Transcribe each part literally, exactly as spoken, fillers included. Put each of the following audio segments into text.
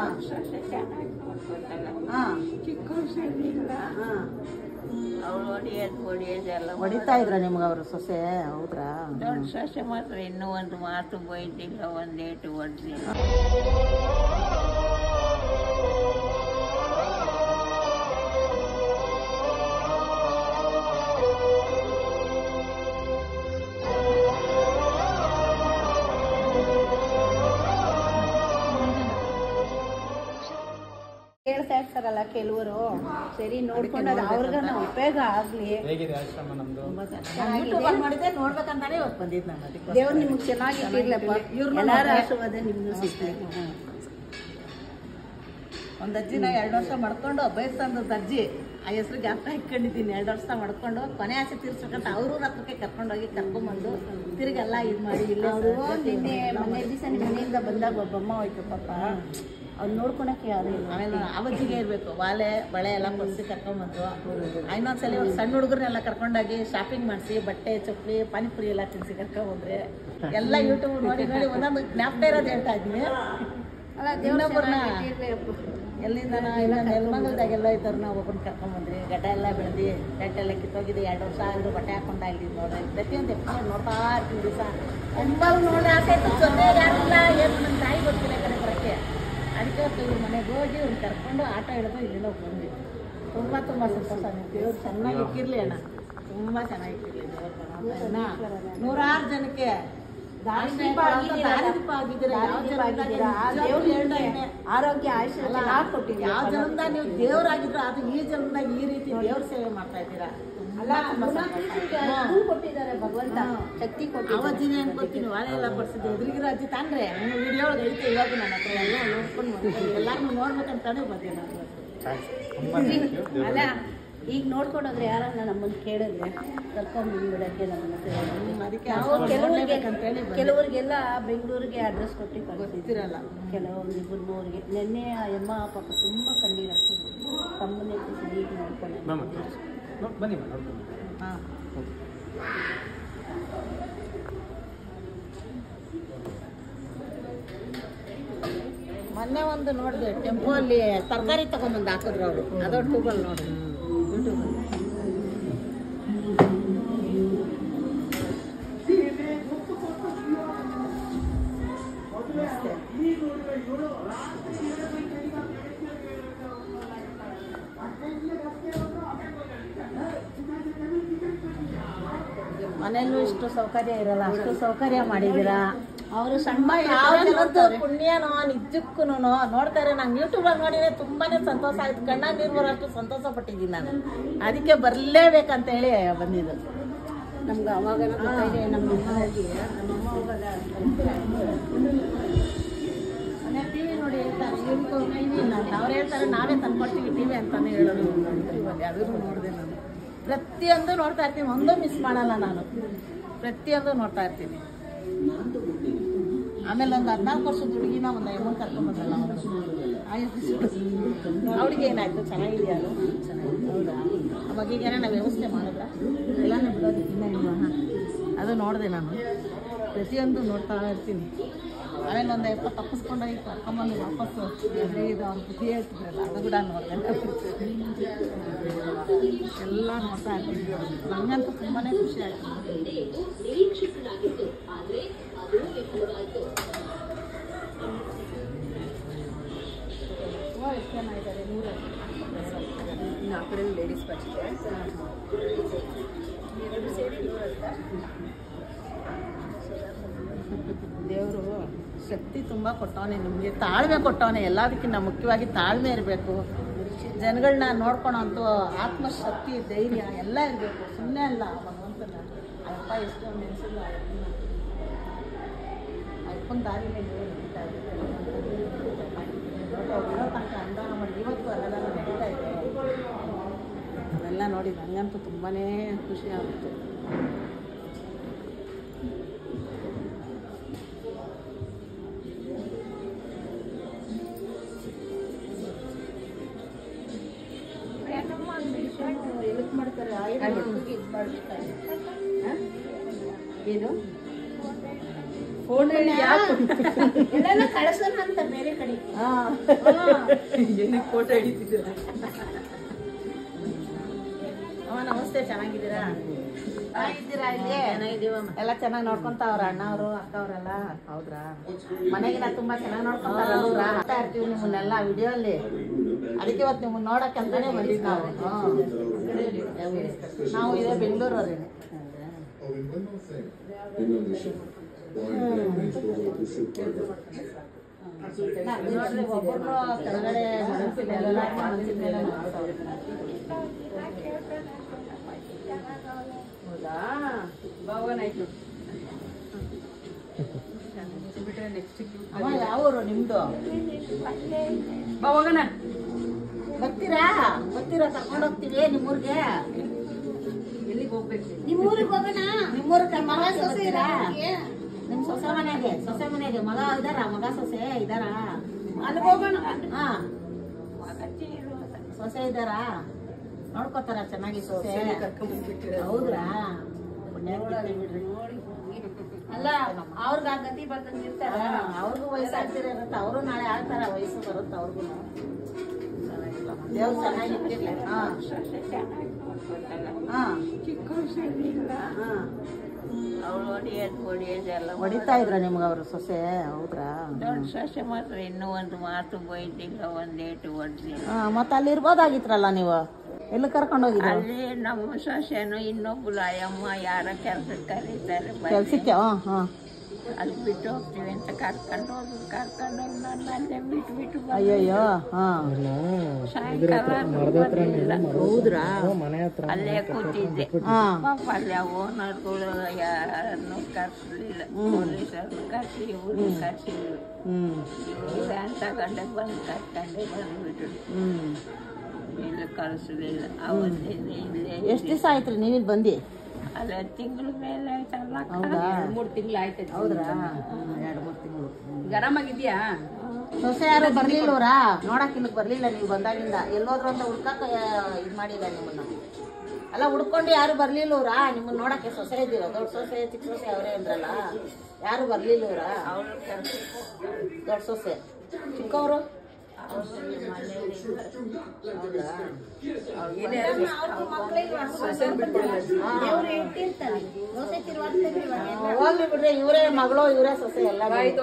ಚಿಕ್ಕ ವಯಸ್ಸಿನಿಂದ ಅವಳು ಹೊಡಿಯೋದು ಹೊಡಿಯೋದು ಎಲ್ಲ ಹೊಡಿತಾ ಇದ್ರ ನಿಮ್ಗೆ ಅವರು ಸೊಸೆ? ಹೌದ್ರಾ? ದೊಡ್ಡ ಸೊಸೆ ಮಾತ್ರ ಇನ್ನೂ ಒಂದು ಮಾತು ಬೈದಿಲ್ಲ, ಒಂದೇಟು ಹೊಡೆದಿಲ್ಲ. ಹೇಳ್ತಾ ಇರ್ತಾರಲ್ಲ ಕೆಲವರು, ಸರಿ ನೋಡ್ಕೊಂಡು ಅದು ಅವ್ರಿಗ ಉಪಯೋಗ ಆಗ್ಲಿ. ಮಾಡಿದ್ರೆ ನೋಡ್ಬೇಕಂತಾನೆ ಇವತ್ತು ಬಂದಿದ್ದು ನಾನು. ಅದಕ್ಕೆ ದೇವ್ರು ನಿಮ್ಗೆ ಚೆನ್ನಾಗಿಟ್ಟಿರ್ಲಪ್ಪ, ಎಲ್ಲಾರ ಆಶೀರ್ವಾದ ನಿಮ್ಗೆ ಸಿಗ್ಲಿ. ಒಂದು ಅಜ್ಜಿನ ಎರಡು ವರ್ಷ ಮಾಡ್ಕೊಂಡು ಬೈಸ್ತಂದು ಅಜ್ಜಿ ಆ ಹೆಸರು ಜ್ಞಾಪಕ ಇಟ್ಕೊಂಡಿದ್ದೀನಿ. ಎರಡು ವರ್ಷ ಮಾಡ್ಕೊಂಡು ಕೊನೆ ಆಸೆ ತೀರ್ಸ್ಬೇಕಂತ ಅವರು ರತ್ನಕ್ಕೆ ಕರ್ಕೊಂಡೋಗಿ ಕರ್ಕೊಂಡ್ಬಂದು ತಿರುಗೆಲ್ಲ ಇದು ಮಾಡಿ ಇಲ್ಲೇ ಅವರು ನಿನ್ನೆ ಮೊನ್ನೆ ದಿವಸ ಮನೆಯಿಂದ ಬಂದಾಗ ಒಬ್ಬಮ್ಮ ಹೋಯ್ತು ಪಾಪ, ಅವ್ರು ನೋಡ್ಕೊಳಕ್ಕೆ ಯಾರು ಇಲ್ಲ. ಆಮೇಲೆ ಅವಜ್ಜಿಗೆ ಇರಬೇಕು ವಾಲೆ ಬಳೆ ಎಲ್ಲ ಕೊಡಿಸಿ ಕರ್ಕೊಂಡ್ಬಂದು ಇನ್ನೊಂದ್ಸಲ ಇವಾಗ ಸಣ್ಣ ಹುಡುಗರನ್ನೆಲ್ಲ ಕರ್ಕೊಂಡೋಗಿ ಶಾಪಿಂಗ್ ಮಾಡಿಸಿ ಬಟ್ಟೆ ಚಪ್ಪಲಿ ಪಾನಿಪುರಿ ಎಲ್ಲ ತಿನ್ಸಿ ಕರ್ಕೊಂಡ್ಬಂದ್ರೆ ಎಲ್ಲ ಯೂಟ್ಯೂಬ್ ನೋಡಿ ನೋಡಿ ಒಂದೊಂದು ಜ್ಞಾಪಕ ಇರೋದು ಹೇಳ್ತಾ ಇದ್ದೀನಿ. ಅಲ್ಲ ದೇವ್ರನ್ನ ಎಲ್ಲಿಂದ ಇನ್ನೊಂದು ನೆಲಮಂಗಲದಾಗೆಲ್ಲ ಇದ್ದವ್ರು ನಾವು ಒಬ್ಬನ ಕರ್ಕೊಂಡ್ಬಂದ್ರಿ. ಗಡ್ಡ ಎಲ್ಲ ಬೆಳೆದು ಗಡ್ಡೆಲ್ಲ ಕಿತ್ತೋಗಿದೆ. ಎರಡು ವರ್ಷ ಆಗಿದ್ರು ಬಟ್ಟೆ ಹಾಕೊಂಡ ಇಲ್ಲಿ ನೋಡ್ರಿ ಪ್ರತಿಯೊಂದು ಎಪ್ಪ ನೋಡ್ತಾ ಇರ್ತೀವಿ ದಿವಸ. ತುಂಬ ನೋಡಿ ಆಸೆ ಇತ್ತು, ಜೊತೆ ಯಾರಿಲ್ಲ ಏನು ನನ್ನ ತಾಯಿ ಗೊತ್ತಿಲ್ಲ ಕಡೆ ಬರೋಕ್ಕೆ. ಅದಕ್ಕೆ ಇವ್ರ ಮನೆಗೆ ಹೋಗಿ ಇವ್ರು ಕರ್ಕೊಂಡು ಆಟ ಹಿಡಿದು ಇಲ್ಲಿಂದ ಬಂದ್ವಿ. ತುಂಬ ತುಂಬ ಸಂತೋಷ. ದೇವ್ರು ಚೆನ್ನಾಗಿ ಇಕ್ಕಿರ್ಲಿ ಅಣ್ಣ, ತುಂಬ ಚೆನ್ನಾಗಿಟ್ಟಿರ್ಲಿ ದೇವ್ರ. ನೂರಾರು ಜನಕ್ಕೆ ಆರೋಗ್ಯ ಆಯುಷ್ಯ ಕೊಟ್ಟಿದ್ದೀರಾ. ಯಾವ ಜನ್ಮದ ನೀವು ದೇವರಾಗಿದ್ರು ಅದು ಈ ಜನ್ಮದಾಗ ಈ ರೀತಿ ದೇವ್ರ ಸೇವೆ ಮಾಡ್ತಾ ಇದ್ದೀರಾ. ಕೊಟ್ಟಿದ್ದಾರೆ ಭಗವಂತ, ಶಕ್ತಿ ಕೊಟ್ಟಿದ್ದಾರೆ. ಅವಜ್ಜಿನ ಅನ್ಕೋತೀನಿ ವಾಳೆ ಎಲ್ಲ ಕೊಡ್ಸಿದ್ದೆ ಎದುರಿಗಿರೋ ಅಜ್ಜಿ ತಾಂದ್ರೆ ನಿಮ್ಮ ವಿಡಿಯೋ ಒಳಗೆ ಐತೆ ಇವಾಗ ನನ್ನ ಹತ್ರ ಎಲ್ಲ ನೋಡ್ಕೊಂಡು ಎಲ್ಲಾರು ನೋಡ್ಬೇಕಂತಾನೆ ಬಂದೆ ನಾನು. ಅಲ್ಲ ಈಗ ನೋಡ್ಕೊಂಡೋದ್ರೆ ಯಾರನ್ನ ನಮ್ಮನ್ನು ಕೇಳಿದ್ರೆ ಕರ್ಕೊಂಡು ಬಿಡಕ್ಕೆ ನಮ್ಮನ್ನ ಅದಕ್ಕೆ ಕೆಲವರಿಗೆ ಕೆಲವರಿಗೆಲ್ಲ ಬೆಂಗಳೂರಿಗೆ ಅಡ್ರೆಸ್ ಕೊಟ್ಟು ಗೊತ್ತಿರಲ್ಲ. ಕೆಲವೊಂದು ಇಬ್ಬರು ಮೂರಿಗೆ ನಿನ್ನೆ ಆ ಅಮ್ಮ ಪಾಪ ತುಂಬ ಕಣ್ಣೀರು ಆಗ್ತದೆ. ತಮ್ಮನ್ನೇ ಈಗ ನೋಡ್ಕೊಂಡು ಬನ್ನಿ. ಹಾಂ ಮೊನ್ನೆ ಒಂದು ನೋಡಿದೆ ಟೆಂಪೋ ಅಲ್ಲಿ ತರಕಾರಿ ತಗೊಂಬಂದು ಹಾಕಿದ್ರು ಅವರು. ಅದೊಂದು ಟೂಬಲ್ ನೋಡ್ರಿ ಯೂಟ್ಯೂಬಲ್ಲಿ. ಮನೆಯಲ್ಲೂ ಇಷ್ಟು ಸೌಕರ್ಯ ಇರಲ್ಲ, ಅಷ್ಟು ಸೌಕರ್ಯ ಮಾಡಿದ್ದೀರಾ. ಅವರು ಸಣ್ಣ ಪುಣ್ಯನೋ ನಿಜಕ್ಕೂ ನೋಡ್ತಾರೆ. ನಂಗೆ ಯೂಟ್ಯೂಬಲ್ಲಿ ನೋಡಿದ್ರೆ ತುಂಬಾನೇ ಸಂತೋಷ ಆಯ್ತು. ಕಣ್ಣ ನೀರು ಬರೋಷ್ಟು ಸಂತೋಷ ಪಟ್ಟಿದ್ದೀನಿ ನಾನು. ಅದಕ್ಕೆ ಬರಲೇಬೇಕಂತ ಹೇಳಿ ಬಂದಿದ್ದು. ನಮ್ಗೆ ಅವಾಗ ನಮ್ಮ ಮನೆ ಟಿ ವಿ ನೋಡಿ ಹೇಳ್ತಾರೆ ಇವ್ರಿಗೂ ಟಿ ವಿ ಇಲ್ಲ ಅಂತ ಅವ್ರು ಹೇಳ್ತಾರೆ, ನಾವೇ ತಂದ್ಕೊಡ್ತೀವಿ ಟಿ ವಿ ಅಂತಾನೆ ಹೇಳೋದು. ಅದನ್ನು ನೋಡಿದೆ ನಾನು. ಪ್ರತಿಯೊಂದು ನೋಡ್ತಾ ಇರ್ತೀನಿ, ಒಂದೂ ಮಿಸ್ ಮಾಡಲ್ಲ ನಾನು. ಪ್ರತಿಯೊಂದು ನೋಡ್ತಾ ಇರ್ತೀನಿ. ಆಮೇಲೆ ಒಂದು ಹದಿನಾಲ್ಕು ವರ್ಷದ ಹುಡುಗಿನ ಒಂದು ಅಮೌಂಟ್ ಕರ್ಕೊಂಡ್ಬಂದ್ರಲ್ಲ ಅವಳಿಗೆ ಏನಾಯ್ತು? ಚೆನ್ನಾಗಿದೆಯಾ? ಅದು ಚೆನ್ನಾಗಿದೆ. ಹೌದಾ? ಆ ಬಗೆಗೇನೆ ನಾವು ವ್ಯವಸ್ಥೆ ಮಾಡಿದ್ರ ಎಲ್ಲಾನು ಬಿಡೋದಕ್ಕಿಂತ ನೀವು ಅದು ನೋಡಿದೆ ನಾನು. ಪ್ರತಿಯೊಂದು ನೋಡ್ತಾ ಇರ್ತೀನಿ. ಆಮೇಲೆ ಒಂದು ಎಪ್ಪ ತಪ್ಪಿಸ್ಕೊಂಡೋಗಿ ಕರ್ಕೊಂಬಂದು ವಾಪಸ್ಸು ಇದು ಅವ್ರ ಬುದ್ಧಿ ಹೇಳ್ತಿದ್ರಲ್ಲ ಅದು ಕೂಡ ನೋಡಿದೆ. ಎಲ್ಲ ನೋಡ್ತಾ ಇರ್ತೀನಿ. ನನಗಂತೂ ತುಂಬಾ ಖುಷಿ ಆಯಿತು. ಎಷ್ಟು ಜನ ಇದ್ದಾರೆ? ನೂರ ಆ ಕಡೆ ಲೇಡೀಸ್ ಬರ್ತಾರೆ. ಎರಡು ಸೇರಿ ದೇವರು ಶಕ್ತಿ ತುಂಬ ಕೊಟ್ಟವನೇ ನಿಮಗೆ, ತಾಳ್ಮೆ ಕೊಟ್ಟವನೇ. ಎಲ್ಲದಕ್ಕಿಂತ ಮುಖ್ಯವಾಗಿ ತಾಳ್ಮೆ ಇರಬೇಕು. ಜನಗಳನ್ನ ನೋಡ್ಕೊಳಂತೂ ಆತ್ಮಶಕ್ತಿ, ಧೈರ್ಯ ಎಲ್ಲ ಇರಬೇಕು. ಸುಮ್ಮನೆ ಅಲ್ಲ ಭಗವಂತನ ಅಪ್ಪ ಎಷ್ಟು ನೆನೆಸಿದ್ರು ಅಪ್ಪನ ದಾರಿ ಮೇಲೆ ನಡೀತಾ ಇರಬೇಕು. ತನಕ ಅನುದಾನ ಮಾಡಿ ಇವತ್ತು ಅದೆಲ್ಲ ನಡೀತಾ ಇದೆ. ಅದೆಲ್ಲ ನೋಡಿ ನನಗಂತೂ ತುಂಬಾ ಖುಷಿ ಆಗುತ್ತೆ. ಎದಕ್ಕೆ ಮಾಡ್ತಾರೆ? ಆಯುರ್ವೇದಿಕ್ ಇದು ಮಾಡಬೇಕಾದ್ರೆ ಏನು ಫೋನ್ ಎಲ್ಲ ಕಳ್ಸೋಣ ಅಂತ ಬೇರೆ ಕಡೆ. ಫೋಟೋ ಹಿಡಿತಿದ್ದೀರಾ? ನಮಸ್ತೆ, ಚೆನ್ನಾಗಿದ್ದೀರಾ? ಚೆನ್ನಾಗಿದ್ದೀರಾ? ಇಲ್ಲಿ ಚೆನ್ನಾಗಿದ್ದೀವಮ್ಮ. ಎಲ್ಲ ಚೆನ್ನಾಗಿ ನೋಡ್ಕೊಂತಾವ್ರ ಅಣ್ಣ ಅವರು ಅಕ್ಕ ಅವರೆಲ್ಲ? ಹೌದ್ರಾ? ಮನೆಗೆಲ್ಲ ತುಂಬಾ ಚೆನ್ನಾಗಿ ನೋಡ್ಕೊಂತಾರ. ಆಗ್ತಾ ಇರ್ತೀವಿ ನಿಮ್ಮನ್ನೆಲ್ಲ ವಿಡಿಯೋ ಅಲ್ಲಿ. ಅದಕ್ಕೆ ಇವತ್ತು ನಿಮ್ಮನ್ನ ನೋಡಕ್ಕೆ ಅಂತಾನೆ ಬಂದಿದ್ದು ನಾವು. ನಾವು ಇದೇ ಬೆಂಗಳೂರವ್ರೇನೆ. ನೋಡ್ರಿ, ಒಬ್ಬೊಬ್ರು ಕೆಳಗಡೆ ಮನಸ್ಸಿನ ಮೇಲೆ ಮನಸ್ಸಿನ ಮೇಲೆ ಹೌದಾ? ಅಮ್ಮ, ಯಾವ ಊರು ನಿಮ್ದು? ಹೋಗೋಣ. ಬರ್ತೀರಾ? ಬರ್ತೀರಾ? ಕರ್ಕೊಂಡು ಹೋಗ್ತೀವಿ ನಿಮ್ಮೂರ್ಗೆ. ಎಲ್ಲಿಗೆ ಹೋಗ್ಬೇಕು? ನಿಮ್ಮೂರಿಗೆ ಹೋಗೋಣ. ನಿಮ್ಮೂರಿಗೆ ಮಗ ಸೊಸೆ ಇರಾ? ನಿಮ್ ಸೊಸೆ ಮನೆಗೆ, ಸೊಸೆ ಮನೆಗೆ ಮಗ ಇದಾರ? ಮಗ ಸೊಸೆ ಇದಾರ? ಅಲ್ಲಿ ಹೋಗೋಣ. ಹಾ, ಸೊಸೆ ಇದ್ದಾರ? ನೋಡ್ಕೋತಾರ ಚೆನ್ನಾಗಿ ಸೊಸೆ? ಹೌದ್ರಾ? ಬಿಡ್ರಿ. ಅಲ್ಲ, ಅವ್ರಿಗೆ ಆ ಗತಿ ಬರ್ತಂಗ ಇರ್ತಾರ. ಅವ್ರಿಗೂ ವಯಸ್ಸಾಗ್ತಿರತ್ತ. ಅವರು ನಾಳೆ ಆಡ್ತಾರ, ವಯಸ್ಸು ಬರುತ್ತ ಅವ್ರಿಗೂ. ದೇವ್ರು ಚೆನ್ನಾಗಿರ್ತಿರ್ಲಿ. ಹಾ ಹಾ ಚಿಕ್ಕ ವಯಸ್ಸಿನಿಂದ ಹಾ ಅವಳು ಹೊಡಿಯೋದು ಹೊಡಿಯೋದೆಲ್ಲ ಹೊಡಿತಾ ಇದ್ರ ನಿಮ್ಗೆ ಅವರು ಸೊಸೆ? ಹೌದ್ರಾ? ದೊಡ್ಡ ಸೊಸೆ ಮಾತ್ರ ಇನ್ನೂ ಒಂದು ಮಾತು ಬೈದಿಲ್ಲ, ಒಂದೇಟು ಹೊಡೆದಿಲ್ಲ. ಹಾ, ಮತ್ತೆ ಅಲ್ಲಿ ಇರ್ಬೋದಾಗಿತ್ರಲ್ಲ ನೀವು? ಎಲ್ಲಿ ಕರ್ಕೊಂಡು ಹೋಗಿದ್ರು? ಅಲ್ಲಿ ನಮ್ಮ ಸೊಸೆನು ಇನ್ನೊಬ್ಬಳು ಅಯ್ಯಮ್ಮ ಯಾರ ಕೆಲ್ಸಕ್ಕೆ ಕರೀತಾರೆ, ಕೆಲ್ಸಕ್ಕೆ? ಹಾ ಹಾ ಅಲ್ಲಿ ಬಿಟ್ಟು ಹೋಗ್ತೀವಿ ಅಂತ ಕರ್ಕೊಂಡು ಹೋಗಿ ಕರ್ಕೊಂಡು ಹೋಗಿ ನಾನು ಅಲ್ಲೇ ಬಿಟ್ಟು ಬಿಟ್ಟು ಅಯ್ಯಯ್ಯೋ. ಹಾ, ಸಾಯಂಕಾಲ ಬಂದಿಲ್ಲ. ಹೌದ್ರಾ? ಅಲ್ಲೇ ಕೂತಿದ್ದೆ. ಹಾ ಪಾಪ ಅಲ್ಲೇ ಓನರ್ಗಳು ಯಾರನ್ನು ಕರ್ಸಲಿಲ್ಲ, ಪೊಲೀಸರು ಕರ್ಸಿ ಇವ್ರು ಕರ್ಸಿದ್ರು. ಹ್ಮ್ ಇವ್ರು ಅಂತ ಗಂಡೆ ಬಂದು ಕರ್ಕೊಂಡೆ ಬಂದ್ಬಿಟ್ರು. ಹ್ಮ್ ಇಲ್ಲಿ ಕಳಿಸಲಿಲ್ಲ. ಅವತ್ತಿಂದ ಇಲ್ಲೇ ಎಷ್ಟು ದಿವಸ ಆಯ್ತ್ರಿ ನೀವು ಇಲ್ಲಿ ಬಂದು? ಅಲ್ಲ, ತಿಂಗಳ ಮೇಲೆ ಆಯ್ತಲ್ಲ. ಹೌದಾ? ಮೂರು ತಿಂಗಳು ಆಯ್ತು. ಹೌದ್ರಾ? ಎರಡು ಮೂರು ತಿಂಗಳು. ಆರಾಮಾಗಿದ್ಯಾ? ಸೊಸೆ ಯಾರು ಬರ್ಲಿಲ್ಲವ್ರಾ? ನೋಡಕ್ ಇಲ್ಲಿಗೆ ಬರ್ಲಿಲ್ಲ ನೀವು ಬಂದಾಗಿಂದ? ಎಲ್ಲೋದ್ರು ಅಂತ ಹುಡ್ಕಕ್ಕ ಇದು ಮಾಡಿಲ್ಲ ನಿಮ್ಮನ್ನ? ಅಲ್ಲ, ಹುಡ್ಕೊಂಡು ಯಾರು ಬರ್ಲಿಲ್ಲವ್ರಾ ನಿಮ್ಮನ್ನ ನೋಡಕ್ಕೆ? ಸೊಸೆ ಇದ್ದೀರ, ದೊಡ್ಡ ಸೊಸೆ ಚಿಕ್ಕ ಸೊಸೆ ಅವರೇ ಅಂದ್ರಲ್ಲ, ಯಾರು ಬರ್ಲಿಲ್ಲವ್ರಾ? ಅವಳು ಕೆಲಸ ದೊಡ್ಡ ಸೊಸೆ, ಚಿಕ್ಕವರು? ಹೋಗ್ಲಿ ಬಿಡ್ರಿ, ಇವರೇ ಮಗಳು ಇವರೇ ಸೊಸೆ ಎಲ್ಲ.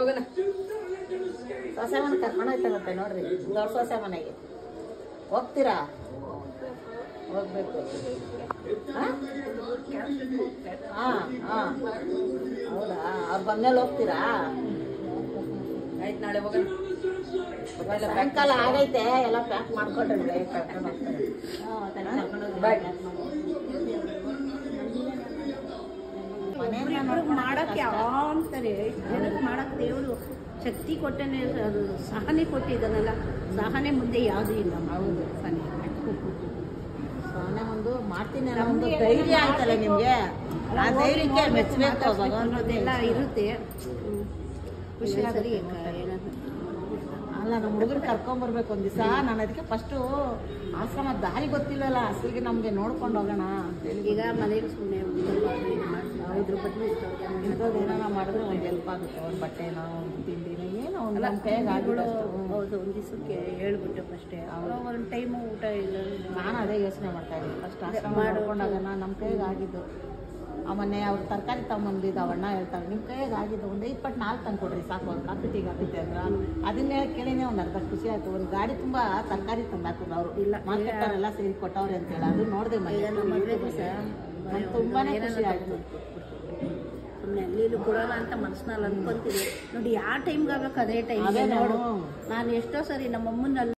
ಸೊಸೆ ಮನೆ ಕರ್ಕೊಂಡು ಹೋಯ್ತಾರಂತೆ ನೋಡ್ರಿ, ದೊಡ್ಡ ಸೊಸೆ ಮನೆಗೆ. ಹೋಗ್ತೀರಾ? ಹೋಗ್ಬೇಕು. ಹಾ ಹಾ ಹೌದಾ? ಅವ್ರು ಬಂದ್ಮೇಲೆ ಹೋಗ್ತೀರಾ? ಆಯ್ತು, ನಾಳೆ ಹೋಗೋಣ. ಸಾಯಂಕಾಲ ಆಗೈತೆ, ಎಲ್ಲ ಪ್ಯಾಕ್ ಮಾಡ್ಕೊಂಡ್ರೆ ಕರ್ಕೊಂಡು ಹೋಗ್ತಾರೆ. ಮಾಡಕ್ಕೆ ಅಂತಾರೆ ಜನಕ್ಕೆ ಮಾಡಕ್ಕೆ ದೇವರು ಶಕ್ತಿ ಕೊಟ್ಟನೆ, ಅದು ಸಹನೆ ಕೊಟ್ಟಿದ್ದಾನಲ್ಲ, ಸಹನೆ ಮುಂದೆ ಯಾವುದೂ ಇಲ್ಲ. ಹೌದು, ಸಹನೆ ಸಹನೆ ಒಂದು ಮಾಡ್ತೀನಿ ಅನ್ನೋ ಒಂದು ಧೈರ್ಯ ಆಯ್ತಲ್ಲ ನಿಮ್ಗೆ. ಆ ಧೈರ್ಯಕ್ಕೆ ಮೆಚ್ಚಬೇಕು ಅನ್ನೋದೆಲ್ಲ ಇರುತ್ತೆ. ಖುಷಿ ಸರಿ. ಅಲ್ಲ, ನಮ್ಮ ಹುಡುಗರು ಕರ್ಕೊಂಬರ್ಬೇಕು ಒಂದು ದಿವಸ. ನಾನು ಅದಕ್ಕೆ ಫಸ್ಟು ಆಶ್ರಮ ದಾರಿ ಗೊತ್ತಿಲ್ಲಲ್ಲ, ಅಸಲಿಗೆ ನಮಗೆ ನೋಡ್ಕೊಂಡು ಹೋಗೋಣ ಅಂತೇಳಿ. ಈಗ ಮನೇಲಿ ಸುಮ್ಮನೆ ಇದ್ರ ಬದಲು ಇಂಥದ್ದು ಏನಾರ ಮಾಡಿದ್ರೆ ಒಂದು ಹೆಲ್ಪ್ ಆಗುತ್ತೆ. ಒಂದು ಬಟ್ಟೆನೋ, ಒಂದು ತಿಂಡಿನೋ, ಏನೋ ಒಂದು ನಮ್ಮ ಕೈಗೆ ಆಗಿಬಿಡು. ಹೌದು, ಒಂದು ದಿವಸಕ್ಕೆ ಹೇಳ್ಬಿಟ್ಟು ಅಷ್ಟೇ. ಒಂದು ಟೈಮು ಊಟ ಇಲ್ಲ. ನಾನು ಅದೇ ಯೋಚನೆ ಮಾಡ್ತಾ ಇದ್ದೀನಿ. ಫಸ್ಟ್ ಆಶ್ರಮ ಮಾಡ್ಕೊಂಡಾಗನ ನಮ್ಮ ಕೈಗೆ ಆಗಿದ್ದು. ಆ ಮೊನ್ನೆ ಅವ್ರು ತರಕಾರಿ ತಗೊಂಬಂದಿದ್ದು ಅವಣ್ಣ ಹೇಳ್ತಾರೆ, ನಿಮ್ಮ ಕೈಯಾಗ ಆಗಿದ್ದು ಒಂದು ಇಪ್ಪತ್ತು ನಾಲ್ಕು ತಂದು ಕೊಡ್ರಿ ಸಾಕು, ಒಂದು ಕಾಫಿ ಟೀಗೆ ಆಗುತ್ತೆ ಅಂದ್ರೆ. ಅದನ್ನೇ ಕೇಳಿನೇ ಒಂದು ಅರ್ಧ ಖುಷಿ ಆಯ್ತು. ಒಂದು ಗಾಡಿ ತುಂಬ ತರಕಾರಿ ತಂದು ಹಾಕಿದ್ರು ಅವರು. ಇಲ್ಲ, ಮಾರ್ಕೆಟವರೆಲ್ಲ ಸೇರಿ ಕೊಟ್ಟವ್ರೆ ಅಂತೇಳಿ ಅದು ನೋಡಿದೆ. ಮದುವೆ ದಿವಸ ನಂಗೆ ತುಂಬಾ ಖುಷಿ ಆಯಿತು. ಸುಮ್ಮನೆ ಅಲ್ಲಿ ಕೊಡೋಣ ಅಂತ ಮನಸ್ಸಿನಲ್ಲಿ ಅನ್ಕೊಂತೀನಿ. ನೋಡಿ, ಯಾವ ಟೈಮ್ಗೆ ಆಗ್ಬೇಕು ಅದೇ ಟೈಮ್ ನೋಡು. ನಾನು ಎಷ್ಟೋ ಸರಿ ನಮ್ಮಮ್ಮನಲ್ಲಿ